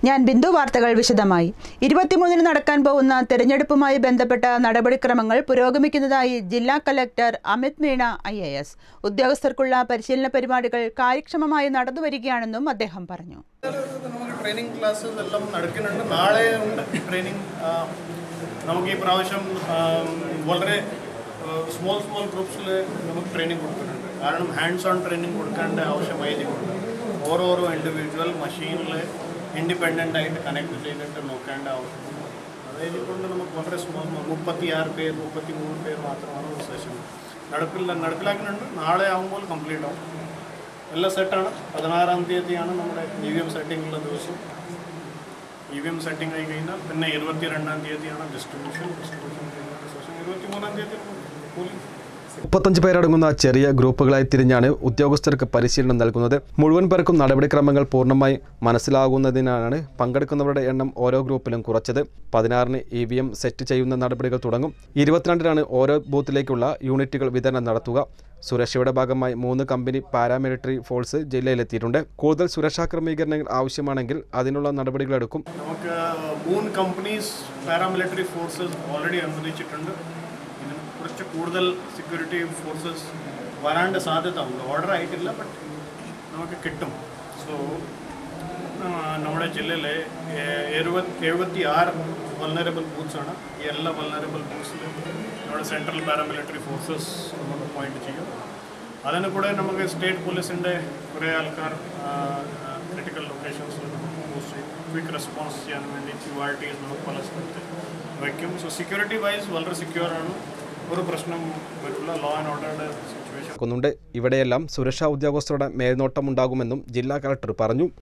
ഞാൻ ബിന്ദു വാർത്തകൾ വിശദമായി 23-ന് നടക്കാൻ പോകുന്ന തെരഞ്ഞെടുപ്പുമായി ബന്ധപ്പെട്ട നടപടിക്രമങ്ങൾ പുരോഗമിക്കുന്നതായി ജില്ലാ കളക്ടർ അമിത് മീണ IAS. ഉദ്യോഗസ്ഥർക്കുള്ള പരിശീലന പരിപാടികൾ കാര്യക്ഷമമായി നടന്നുവരികയാണെന്നും അദ്ദേഹം പറഞ്ഞു. ട്രെയിനിങ് ക്ലാസ്സസ് എല്ലാം നടക്കുന്നുണ്ട്. നാളെ ഉണ്ട് ട്രെയിനിങ്. നമുക്ക് ഈ പ്രാവശ്യം വളരെ സ്മോൾ ഗ്രൂപ്പ്സിൽ നമുക്ക് ട്രെയിനിങ് കൊടുക്കുന്നുണ്ട്. കാരണം ഹാൻഡ്സ് ഓൺ ട്രെയിനിങ് കൊടുക്കേണ്ട ആവശ്യമായതുകൊണ്ട് ഓരോരോ ഇൻഡിവിജ്വൽ മഷീനിൽ ഇൻഡിപെൻഡൻ്റ് ആയിട്ട് കണക്ട് ചെയ്തിട്ട് നോക്കേണ്ട ആവശ്യമുണ്ട്. അതായത് കൊണ്ട് നമുക്ക് വളരെ സ്മോൾ 36 പേർ 33 പേർ മാത്രമാണ് ഒരു സെഷൻ നടപ്പിലാക്കുന്നുണ്ട്. നാളെ ആകുമ്പോൾ കംപ്ലീറ്റ് ആവും. എല്ലാം സെറ്റാണ്. 16-ാം തീയതിയാണ് നമ്മുടെ EVM സെറ്റിംഗുള്ള ദിവസം. EVM സെറ്റിംഗ് ആയി കഴിഞ്ഞാൽ പിന്നെ 22-ാം തീയതിയാണ് ഡിസ്ട്രിബ്യൂഷൻ സെഷൻ. 23-ാം തീയതി പോളിംഗ്. 35 പേരടങ്ങുന്ന ചെറിയ ഗ്രൂപ്പുകളായി തിരിഞ്ഞാണ് ഉദ്യോഗസ്ഥർക്ക് പരിശീലനം നൽകുന്നത്. മുഴുവൻ പേർക്കും നടപടിക്രമങ്ങൾ പൂർണ്ണമായി മനസ്സിലാകുന്നതിനാണ് പങ്കെടുക്കുന്നവരുടെ എണ്ണം ഓരോ ഗ്രൂപ്പിലും കുറച്ചത്. 16-ന് EVM സെറ്റ് ചെയ്യുന്ന നടപടികൾ തുടങ്ങും. 22-നാണ് ഓരോ ബൂത്തിലേക്കുള്ള യൂണിറ്റുകൾ വിതരണം നടത്തുക. സുരക്ഷയുടെ ഭാഗമായി 3 കമ്പനി പാരാമിലിറ്ററി ഫോഴ്സ് ജില്ലയിലെത്തിയിട്ടുണ്ട്. കൂടുതൽ സുരക്ഷാ ക്രമീകരണങ്ങൾ ആവശ്യമാണെങ്കിൽ അതിനുള്ള നടപടികളെടുക്കും. നമുക്ക് 3 കമ്പനീസ് പാരാമിലിറ്ററി ഫോഴ്സസ് ഓൾറെഡി അനുവദിച്ചിട്ടുണ്ട്. കുറച്ച് കൂടുതൽ സെക്യൂരിറ്റി ഫോഴ്സസ് വരാണ്ട് സാധ്യത ഉണ്ട്. ഓർഡർ ആയിട്ടില്ല, ബട്ട് നമുക്ക് കിട്ടും. സോ നമ്മുടെ ജില്ലയിലെ 76 വൾനറബിൾ ബൂത്ത്സാണ്. ഈ എല്ലാ വൾനറബിൾ ബൂത്ത്സിൽ നമ്മുടെ സെൻട്രൽ പാരാമിലിറ്ററി ഫോഴ്സസ് നമുക്ക് പോയിന്റ് ചെയ്യും. അതിന് കൂടെ നമുക്ക് സ്റ്റേറ്റ് പോലീസിൻ്റെ കുറേ ആൾക്കാർ ക്രിട്ടിക്കൽ ലൊക്കേഷൻസിൽ നമുക്ക് പോസ്റ്റ് ചെയ്യും. ക്വിക്ക് റെസ്പോൺസ് ചെയ്യാൻ വേണ്ടി QRTs നമുക്ക് പല സ്ഥലത്ത് വയ്ക്കും. സോ സെക്യൂരിറ്റി വൈസ് വളരെ സെക്യൂറാണ്. ഒരു പ്രശ്നം വരില്ല. ലോ ആൻഡ് ഓർഡറുടെ സിറ്റുവേഷൻ ഇവിടെയെല്ലാം സുരക്ഷാ ഉദ്യോഗസ്ഥരുടെ മേൽനോട്ടമുണ്ടാകുമെന്നും ജില്ലാ കളക്ടർ പറഞ്ഞു.